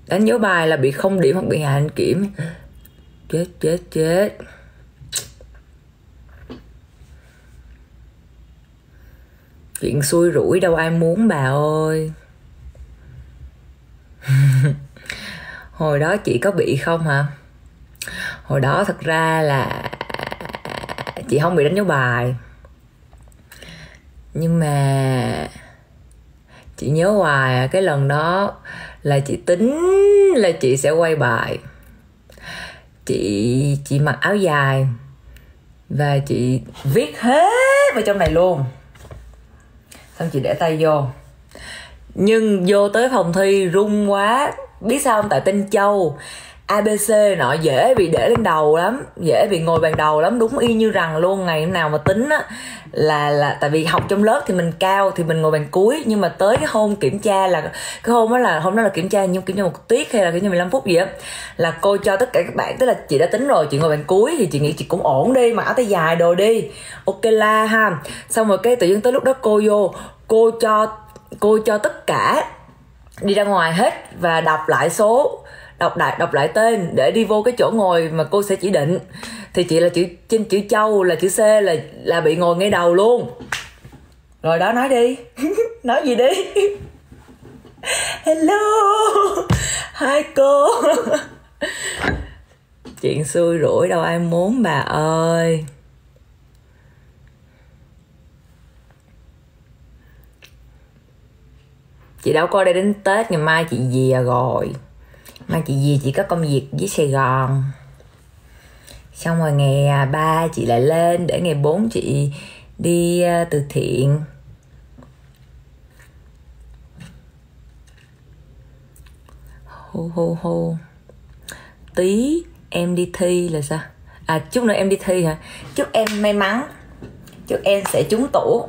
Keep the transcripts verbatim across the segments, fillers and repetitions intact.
Đánh dấu bài là bị không điểm hoặc bị hạ hành kiểm. Chết chết chết. Chuyện xui rủi đâu ai muốn bà ơi. Hồi đó chị có bị không hả? Hồi đó thật ra là chị không bị đánh dấu bài, nhưng mà chị nhớ hoài cái lần đó là chị tính là chị sẽ quay bài. Chị chị mặc áo dài và chị viết hết vào trong này luôn. Xong chị để tay vô. Nhưng vô tới phòng thi run quá. Biết sao không? Tại tên Châu a bê xê nọ dễ bị để lên đầu lắm, dễ bị ngồi bàn đầu lắm, đúng y như rằng luôn. Ngày nào mà tính á là là tại vì học trong lớp thì mình cao thì mình ngồi bàn cuối, nhưng mà tới cái hôm kiểm tra là cái hôm đó là hôm đó là kiểm tra nhưng kiểm tra một tiết hay là kiểm tra mười lăm phút gì á, là cô cho tất cả các bạn, tức là chị đã tính rồi chị ngồi bàn cuối thì chị nghĩ chị cũng ổn đi, mặc áo tay dài đồ đi, ok la ha. Xong rồi cái tự nhiên tới lúc đó cô vô, cô cho cô cho tất cả đi ra ngoài hết và đọc lại số, đọc lại đọc lại tên để đi vô cái chỗ ngồi mà cô sẽ chỉ định. Thì chị là chữ trên chữ Châu là chữ C là là bị ngồi ngay đầu luôn. Rồi đó, nói đi. Nói gì đi. Hello. Hai cô. Chuyện xui rủi đâu ai muốn bà ơi. Chị đâu có đây đến Tết, ngày mai chị về rồi. Mai chị về chị có công việc với Sài Gòn. Xong rồi ngày ba chị lại lên để ngày bốn chị đi từ thiện. Hô hô hô. Tí em đi thi là sao? À, chút nữa em đi thi hả? Chúc em may mắn. Chúc em sẽ trúng tủ.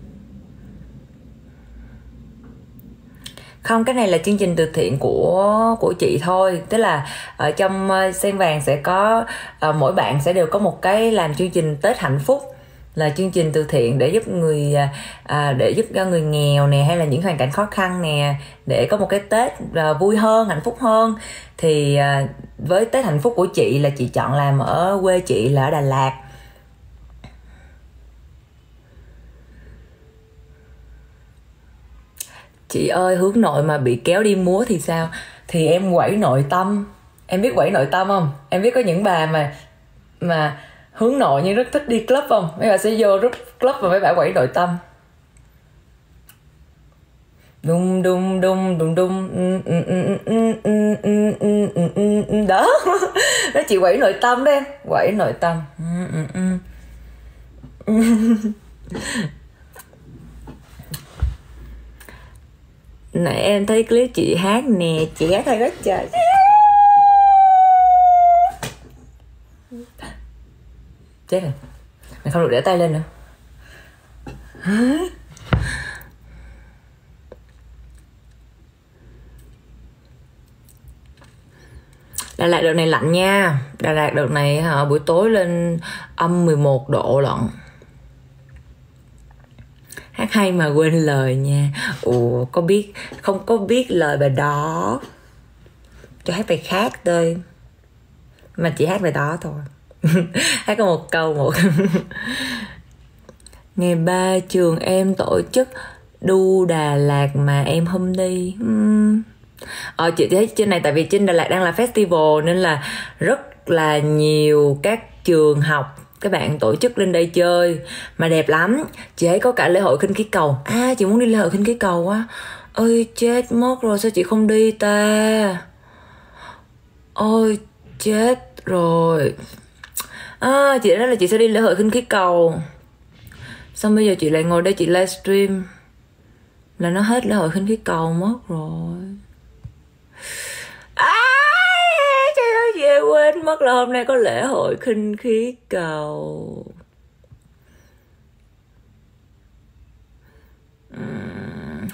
Không, cái này là chương trình từ thiện của của chị thôi. Tức là ở trong Sen Vàng sẽ có uh, mỗi bạn sẽ đều có một cái làm chương trình Tết hạnh phúc, là chương trình từ thiện để giúp người à, để giúp cho người nghèo nè, hay là những hoàn cảnh khó khăn nè, để có một cái Tết à, vui hơn, hạnh phúc hơn. Thì à, với Tết hạnh phúc của chị là chị chọn làm ở quê chị là ở Đà Lạt. Chị ơi, hướng nội mà bị kéo đi múa thì sao? Thì em quẩy nội tâm. Em biết quẩy nội tâm không? Em biết có những bà mà mà hướng nội nhưng rất thích đi club không? Mấy bà sẽ vô club và mấy bà quẩy nội tâm. Đùng đùng đùng đùng đùng. Đó. Đó chị quẩy nội tâm đó em. Quẩy nội tâm. Nãy em thấy clip chị hát nè, chị hát hay quá trời. Chết rồi, mày không được để tay lên nữa. Đà Lạt đợt này lạnh nha. Đà Lạt đợt này hả, buổi tối lên âm mười một độ lận. Hát hay mà quên lời nha. Ủa, có biết, không có biết lời bài đó. Cho hát bài khác thôi. Mà chỉ hát bài đó thôi. Hát có một câu một. Ngày ba trường em tổ chức đu Đà Lạt mà em không đi. uhm. Ờ, chị thấy trên này, tại vì trên Đà Lạt đang là festival nên là rất là nhiều các trường học, các bạn tổ chức lên đây chơi mà đẹp lắm. Chị thấy có cả lễ hội khinh khí cầu. À, chị muốn đi lễ hội khinh khí cầu quá. Ôi chết mất rồi, sao chị không đi ta? Ôi chết rồi. À, chị nói là chị sẽ đi lễ hội khinh khí cầu, xong bây giờ chị lại ngồi đây chị livestream là nó hết lễ hội khinh khí cầu mất rồi. À, trời ơi, chị quên mất là hôm nay có lễ hội khinh khí cầu. uhm.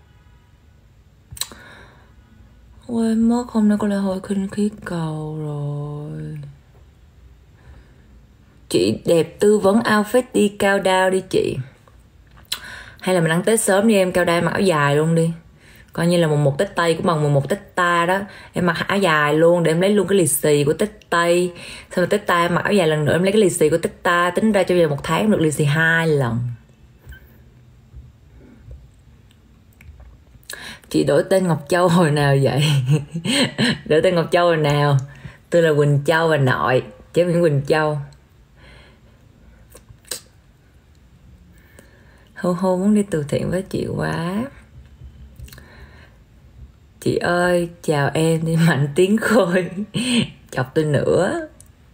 Quên mất hôm nay có lễ hội khinh khí cầu rồi. Chị đẹp tư vấn outfit đi countdown đi chị. Hay là mình ăn Tết sớm đi em, countdown mặc áo dài luôn đi. coi như là mùng một Tết Tây cũng bằng mùng một Tết Ta đó. Em mặc áo dài luôn để em lấy luôn cái lì xì của Tết Tây, xong rồi Tết Ta em mặc áo dài lần nữa em lấy cái lì xì của Tết Ta, tính ra cho giờ một tháng được lì xì hai lần. Chị đổi tên Ngọc Châu hồi nào vậy? Đổi tên Ngọc Châu hồi nào? Tôi là Quỳnh Châu và nội, chế Nguyễn Quỳnh Châu. Hô hô muốn đi từ thiện với chị quá. Chị ơi, chào em đi Mạnh Tiến Khôi. Chọc tôi nữa.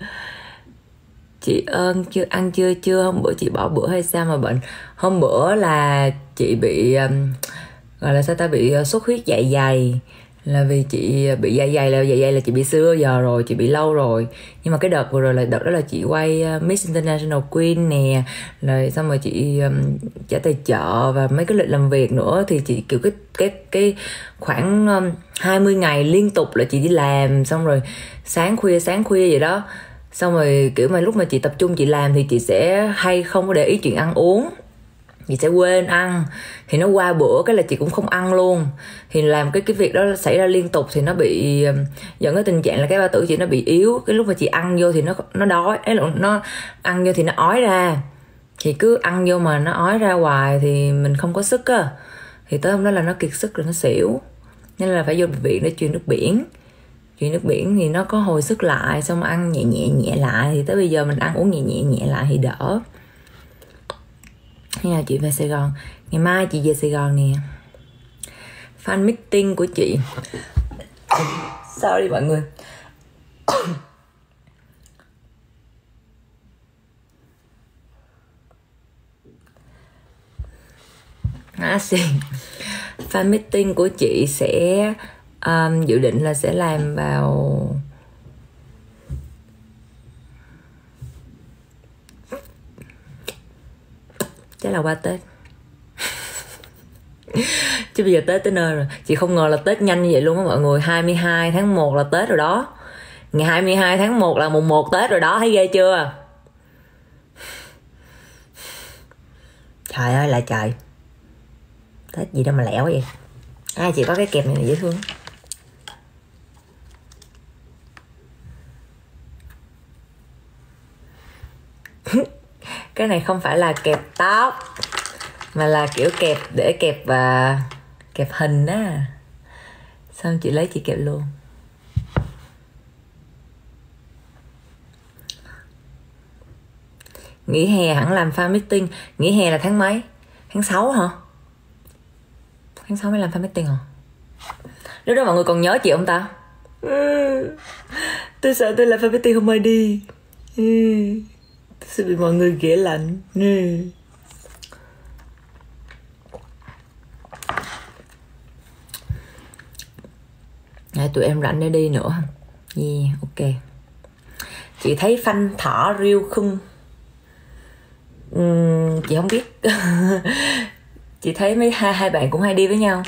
Chị ơn chưa ăn chưa chưa hôm bữa chị bỏ bữa hay sao mà bệnh? Hôm bữa là chị bị um, gọi là sao ta, bị xuất huyết dạ dày, là vì chị bị dạ dày là dạ dày là chị bị xưa giờ rồi, chị bị lâu rồi. Nhưng mà cái đợt vừa rồi là đợt đó là chị quay Miss International Queen nè, rồi xong rồi chị um, trả tài trợ và mấy cái lịch làm việc nữa, thì chị kiểu cái cái cái khoảng um, hai mươi ngày liên tục là chị đi làm, xong rồi sáng khuya sáng khuya vậy đó. Xong rồi kiểu mà lúc mà chị tập trung chị làm thì chị sẽ hay không có để ý chuyện ăn uống, chị sẽ quên ăn, thì nó qua bữa cái là chị cũng không ăn luôn, thì làm cái cái việc đó xảy ra liên tục thì nó bị dẫn tới tình trạng là cái bao tử chị nó bị yếu. Cái lúc mà chị ăn vô thì nó nó đói ấy, nó ăn vô thì nó ói ra, thì cứ ăn vô mà nó ói ra hoài thì mình không có sức á, thì tới hôm đó là nó kiệt sức rồi nó xỉu, nên là phải vô bệnh viện để truyền nước biển. Truyền nước biển thì nó có hồi sức lại, xong ăn nhẹ nhẹ nhẹ lại, thì tới bây giờ mình ăn uống nhẹ nhẹ nhẹ lại thì đỡ. Khi nào chị về Sài Gòn? Ngày mai chị về Sài Gòn nè. Fan meeting của chị. Sorry mọi người. À, xin. Fan meeting của chị sẽ um, dự định là sẽ làm vào chắc là qua Tết. Chứ bây giờ Tết tới nơi rồi. Chị không ngờ là Tết nhanh như vậy luôn á mọi người. Hai mươi hai tháng một là Tết rồi đó. Ngày hai mươi hai tháng một là mùng một Tết rồi đó. Thấy ghê chưa? Trời ơi là trời. Tết gì đâu mà lẻo vậy. Ai chị có cái kẹp này, này dễ thương. Cái này không phải là kẹp tóc, mà là kiểu kẹp để kẹp và kẹp hình á. Xong chị lấy chị kẹp luôn. Nghỉ hè hẳn làm fan meeting. Nghỉ hè là tháng mấy? Tháng sáu hả? Tháng sáu mới làm fan meeting hả? Lúc đó mọi người còn nhớ chị không ta? Ừ. Tôi sợ tôi làm fan meeting không ai đi. Ừ. Tôi sẽ bị mọi người ghẻ lạnh. Ừ. Để tụi em rảnh để đi nữa. Yeah, ok. Chị thấy phanh thỏ riêu khung. uhm, Chị không biết. Chị thấy mấy hai, hai bạn cũng hay đi với nhau.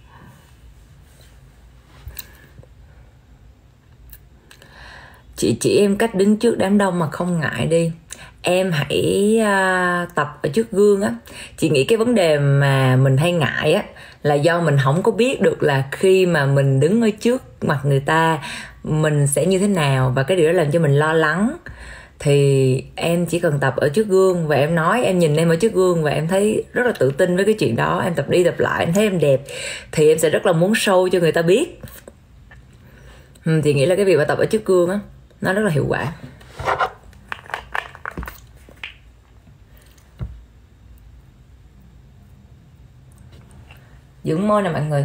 Chị chỉ em cách đứng trước đám đông mà không ngại đi. Em hãy uh, tập ở trước gương á. Chị nghĩ cái vấn đề mà mình hay ngại á là do mình không có biết được là khi mà mình đứng ở trước mặt người ta mình sẽ như thế nào, và cái điều đó làm cho mình lo lắng. Thì em chỉ cần tập ở trước gương và em nói, em nhìn em ở trước gương và em thấy rất là tự tin với cái chuyện đó, em tập đi tập lại em thấy em đẹp, thì em sẽ rất là muốn show cho người ta biết. ừ, Thì nghĩ là cái việc mà tập ở trước gương á nó rất là hiệu quả. Dưỡng môi nè mọi người.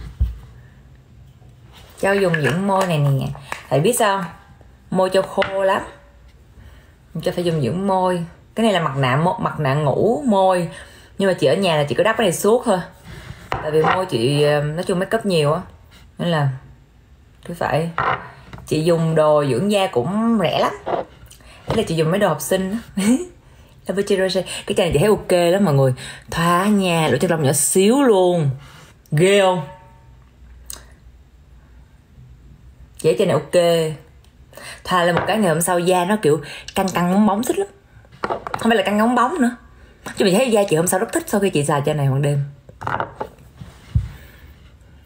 Châu dùng dưỡng môi này nè. Thầy biết sao? Môi Châu khô lắm. Châu phải dùng dưỡng môi. Cái này là mặt nạ mặt nạ ngủ môi. Nhưng mà chị ở nhà là chị có đắp cái này suốt thôi. Tại vì môi chị nói chung make up nhiều á, nên là cứ phải. Chị dùng đồ dưỡng da cũng rẻ lắm. Thế là chị dùng mấy đồ học sinh á. Cái chai này chị thấy ok lắm mọi người. Thoa nha, lỗ chân lông nhỏ xíu luôn. Ghê không? Chị chai này ok. Thoa lên một cái ngày hôm sau da nó kiểu căng căng bóng bóng thích lắm. Không phải là căng bóng bóng nữa, chứ mình thấy da chị hôm sau rất thích sau khi chị xài chai này ban đêm.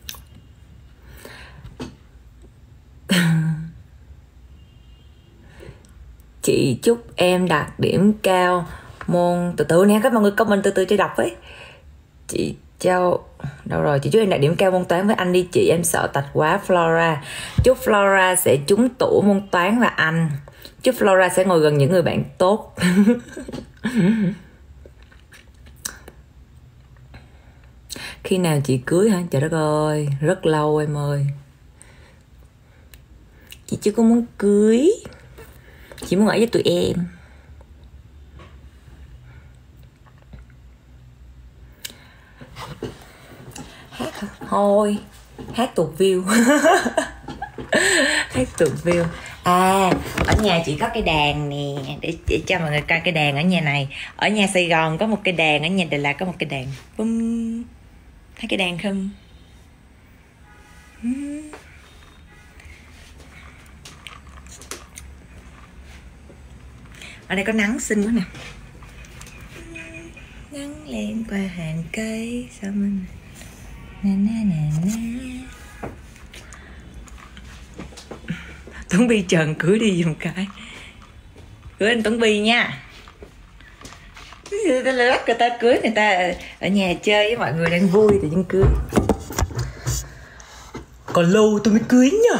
Chị chúc em đạt điểm cao môn từ từ nè, các mọi người comment từ từ cho đọc ấy. Chị Châu đâu rồi? Chị chúc em đạt điểm cao môn toán với anh đi chị, em sợ tạch quá. Flora chúc Flora sẽ trúng tủ môn toán và Anh. Chúc Flora sẽ ngồi gần những người bạn tốt. Khi nào chị cưới hả? Trời đất ơi, rất lâu em ơi. Chị chưa có muốn cưới, chị muốn ở với tụi em. Hát thôi, hát tuột view. Hát tuột view. À, ở nhà chị có cái đàn nè, để, để cho mọi người coi cái đàn ở nhà này. Ở nhà Sài Gòn có một cái đàn, ở nhà Đà Lạt có một cái đàn. Bum. Thấy cái đàn không? Ở đây có nắng xinh quá nè. Nắng lên qua hàng cây sao mình nè nè nè nè. Tuấn Bi Trần cưới đi dùng cái. Cưới anh Tuấn Bi nha. Người ta bắt người ta cưới, người ta ở nhà chơi với mọi người đang vui thì dân cưới. Còn lâu tôi mới cưới nhá.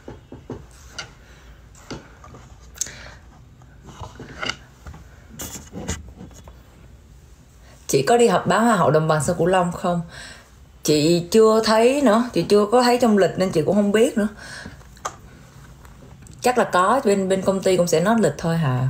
Chị có đi họp báo Hoa hậu Đồng bằng sông Cửu Long không? Chị chưa thấy nữa, chị chưa có thấy trong lịch nên chị cũng không biết nữa. Chắc là có, bên bên công ty cũng sẽ nói lịch thôi hả.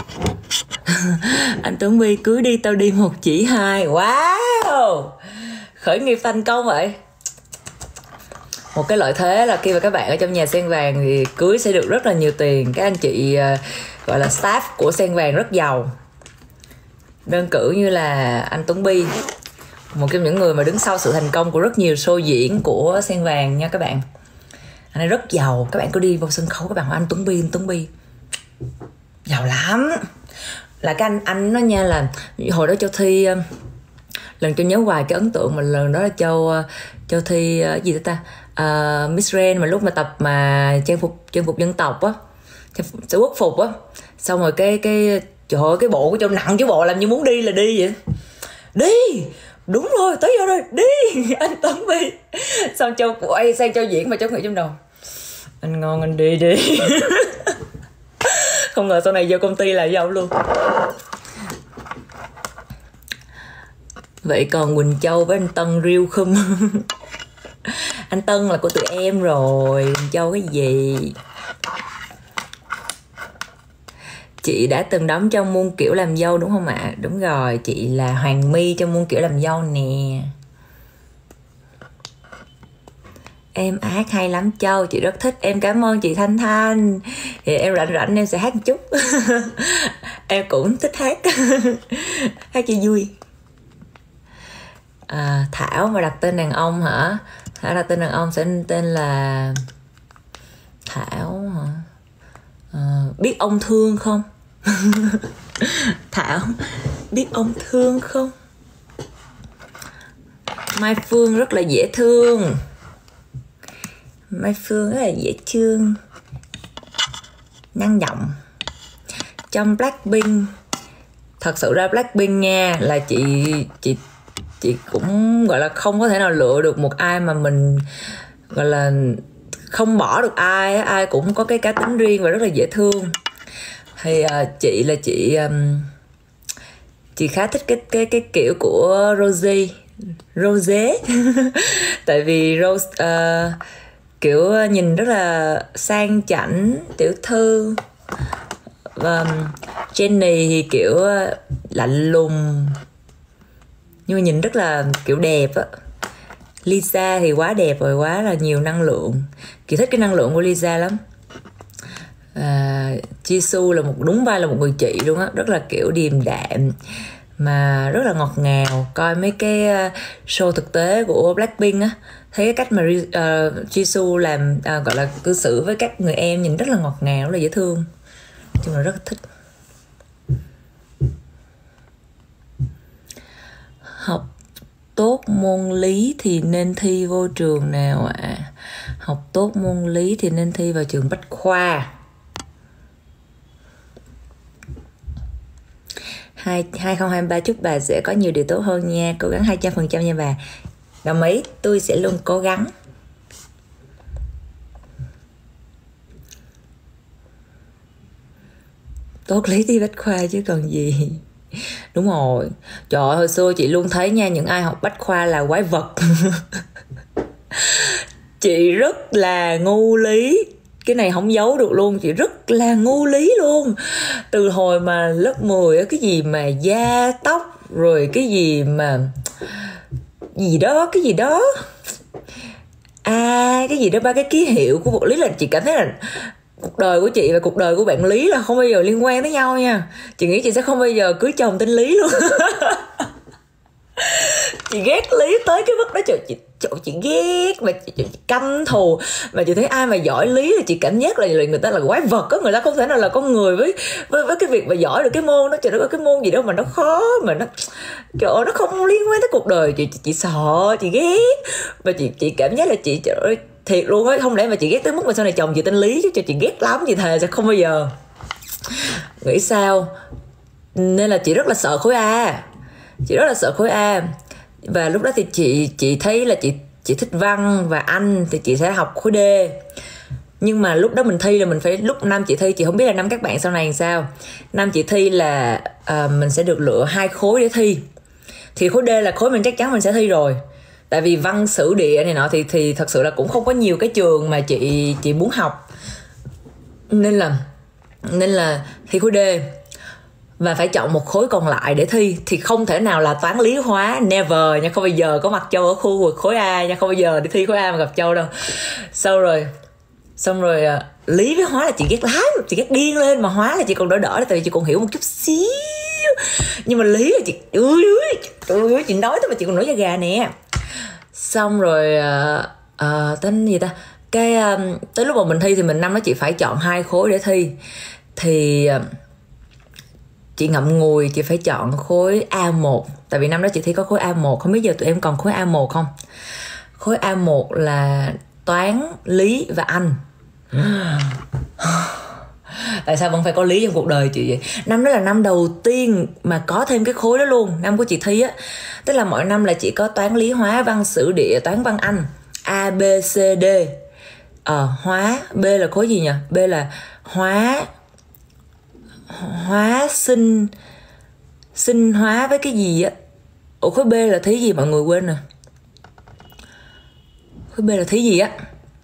Anh Tuấn Bi cưới đi tao đi một chỉ hai. Wow, khởi nghiệp thành công vậy. Một cái lợi thế là khi mà các bạn ở trong nhà Sen Vàng thì cưới sẽ được rất là nhiều tiền. Các anh chị uh, gọi là staff của Sen Vàng rất giàu. Đơn cử như là anh Tuấn Bi, một trong những người mà đứng sau sự thành công của rất nhiều show diễn của Sen Vàng nha các bạn. Anh ấy rất giàu. Các bạn có đi vào sân khấu các bạn hỏi anh Tuấn Bi, anh Tuấn Bi giàu lắm. Là cái anh anh nó nha, là hồi đó Châu thi, lần Châu nhớ hoài cái ấn tượng mà lần đó là Châu Châu thi gì đó ta, uh, Miss Ren, mà lúc mà tập mà trang phục trang phục dân tộc á, sẽ quốc phục á, xong rồi cái cái trời ơi cái bộ của Châu nặng chứ bộ, làm như muốn đi là đi vậy. Đi đúng rồi, tới giờ rồi, đi anh Tuấn Bi. Xong Châu quay sang Châu diễn mà Châu nghĩ trong đầu anh ngon anh đi đi. Không ngờ sau này vô công ty là dâu luôn. Vậy còn Quỳnh Châu với anh Tân riêu không? Anh Tân là của tụi em rồi, Quỳnh Châu cái gì? Chị đã từng đóng trong muôn kiểu làm dâu đúng không ạ? Đúng rồi, chị là Hoàng My trong muôn kiểu làm dâu nè. Em hát hay lắm Châu, chị rất thích. Em cảm ơn chị Thanh Thanh. Thì em rảnh rảnh em sẽ hát một chút. Em cũng thích hát. Hát cho vui. à, Thảo mà đặt tên đàn ông hả? Thảo đặt tên đàn ông sẽ tên là Thảo hả? À, biết ông thương không? Thảo biết ông thương không? Mai Phương rất là dễ thương. Mai Phương rất là dễ thương, năng động. Trong Blackpink, thật sự ra Blackpink nha, là chị chị chị cũng gọi là không có thể nào lựa được một ai mà mình gọi là không bỏ được ai, ai cũng có cái cá tính riêng và rất là dễ thương. Thì uh, chị là chị um, chị khá thích cái cái cái kiểu của Rosie, Rose. Tại vì Rose uh, kiểu nhìn rất là sang chảnh, tiểu thư. Và Jennie thì kiểu lạnh lùng nhưng mà nhìn rất là kiểu đẹp á. Lisa thì quá đẹp rồi, quá là nhiều năng lượng. Chị thích cái năng lượng của Lisa lắm. à, Jisoo là một đúng vai là một người chị luôn á, rất là kiểu điềm đạm mà rất là ngọt ngào. Coi mấy cái show thực tế của Blackpink á, thấy cái cách mà uh, Jisoo làm uh, gọi là cư xử với các người em nhìn rất là ngọt ngào, rất là dễ thương. Chung là rất thích. Học tốt môn lý thì nên thi vô trường nào ạ? À? Học tốt môn lý thì nên thi vào trường Bách Khoa. hai không hai ba chúc bà sẽ có nhiều điều tốt hơn nha, cố gắng hai trăm phần trăm nha bà. Đồng ý, tôi sẽ luôn cố gắng. Tốt lý thi bách khoa chứ còn gì. Đúng rồi, trời ơi, hồi xưa chị luôn thấy nha, những ai học bách khoa là quái vật. Chị rất là ngu lý, cái này không giấu được luôn, chị rất là ngu lý luôn. Từ hồi mà lớp mười, cái gì mà da tóc, rồi cái gì mà gì đó, cái gì đó à, cái gì đó ba cái ký hiệu của vật lý, là chị cảm thấy là cuộc đời của chị và cuộc đời của bạn Lý là không bao giờ liên quan tới nhau nha. Chị nghĩ chị sẽ không bao giờ cưới chồng tên Lý luôn. Chị ghét Lý tới cái mức đó, trời, chị trời, chị ghét mà chị, chị, chị căm thù. Mà chị thấy ai mà giỏi Lý thì chị cảm giác là người ta là quái vật á, người ta không thể nào là con người với với với cái việc mà giỏi được cái môn đó. Trời đất ơi, cái môn gì đâu mà nó khó, mà nó trời ơi, nó không liên quan tới cuộc đời chị. Chị, chị sợ, chị ghét. Và chị chị cảm giác là chị trời ơi, thiệt luôn á, không lẽ mà chị ghét tới mức mà sau này chồng chị tên Lý chứ. Cho chị ghét lắm, chị thề sẽ không bao giờ. Nghĩ sao? Nên là chị rất là sợ khối A. Chị rất là sợ khối A. Và lúc đó thì chị chị thấy là chị chị thích văn và Anh thì chị sẽ học khối D. Nhưng mà lúc đó mình thi là mình phải, lúc năm chị thi, chị không biết là năm các bạn sau này làm sao. Năm chị thi là uh, mình sẽ được lựa hai khối để thi. Thì khối D là khối mình chắc chắn mình sẽ thi rồi. Tại vì văn sử địa này nọ thì thì thật sự là cũng không có nhiều cái trường mà chị chị muốn học. Nên là nên là thi khối D và phải chọn một khối còn lại để thi. Thì không thể nào là toán lý hóa, never nha, không bao giờ có mặt Châu ở khu vực khối A nha, không bao giờ đi thi khối A mà gặp Châu đâu. Sau rồi xong rồi lý với hóa là chị ghét lắm, chị ghét điên lên, mà hóa là chị còn đỡ đỡ, tại vì chị còn hiểu một chút xíu. Nhưng mà lý là chị ơi ơi, chị nói thôi mà chị còn nổi da gà nè. Xong rồi uh, uh, tên gì ta, cái um, tới lúc mà mình thi thì mình năm đó chị phải chọn hai khối để thi. Thì uh, chị ngậm ngùi chị phải chọn khối A một. Tại vì năm đó chị thi có khối A một. Không biết giờ tụi em còn khối A một không? Khối A một là toán, lý và Anh. Tại sao vẫn phải có lý trong cuộc đời chị vậy? Năm đó là năm đầu tiên mà có thêm cái khối đó luôn. Năm của chị thi á, tức là mỗi năm là chỉ có toán, lý, hóa, văn, sử, địa, toán, văn, Anh, A, B, C, D. Ờ, hóa, B là khối gì nhỉ? B là hóa, hóa sinh, sinh hóa với cái gì á. Ủa khối B là thí gì mọi người quên rồi. Khối B là thí gì á?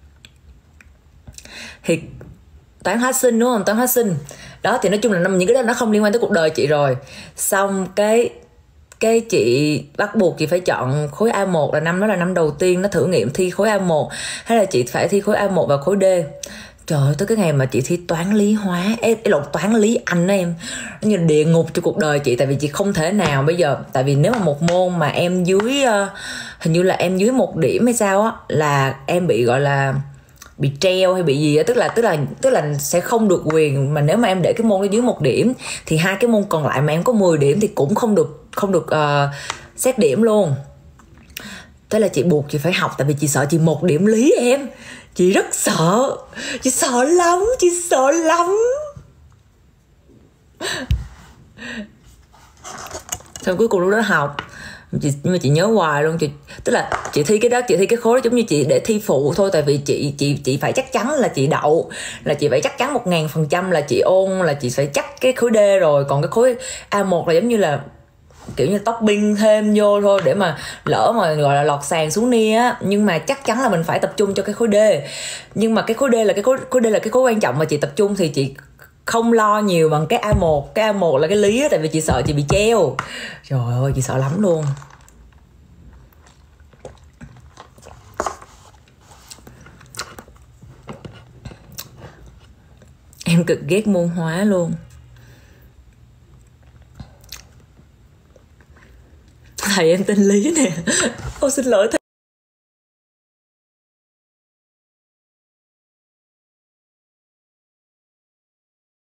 Thì toán hóa sinh đúng không? Toán hóa sinh. Đó thì nói chung là năm những cái đó nó không liên quan tới cuộc đời chị rồi. Xong cái cái chị bắt buộc chị phải chọn khối A một, là năm đó là năm đầu tiên nó thử nghiệm thi khối A một. Hay là chị phải thi khối A một và khối D. Trời ơi, tới cái ngày mà chị thi toán lý hóa, em lộn toán lý Anh đó em, nó như địa ngục cho cuộc đời chị. Tại vì chị không thể nào bây giờ, tại vì nếu mà một môn mà em dưới uh, hình như là em dưới một điểm hay sao á, là em bị gọi là bị treo hay bị gì á, tức là tức là tức là sẽ không được quyền. Mà nếu mà em để cái môn đó dưới một điểm thì hai cái môn còn lại mà em có mười điểm thì cũng không được không được uh, xét điểm luôn. Thế là chị buộc chị phải học, tại vì chị sợ chị một điểm lý em. Chị rất sợ, chị sợ lắm, chị sợ lắm. Xong cuối cùng lúc đó học chị, nhưng mà chị nhớ hoài luôn. Chị, tức là chị thi cái đó, chị thi cái khối đó giống như chị để thi phụ thôi. Tại vì chị chị chị phải chắc chắn là chị đậu, là chị phải chắc chắn một ngàn phần trăm là chị ôn, là chị phải chắc cái khối D rồi. Còn cái khối A một là giống như là kiểu như topping thêm vô thôi, để mà lỡ mà gọi là lọt sàn xuống nia á. Nhưng mà chắc chắn là mình phải tập trung cho cái khối D. Nhưng mà cái khối D là cái khối, khối D là cái khối quan trọng mà chị tập trung, thì chị không lo nhiều bằng cái A một. Cái A một là cái lý á, tại vì chị sợ chị bị treo. Trời ơi, chị sợ lắm luôn. Em cực ghét môn hóa luôn. Thầy em tên Lý nè. Ô xin lỗi thầy.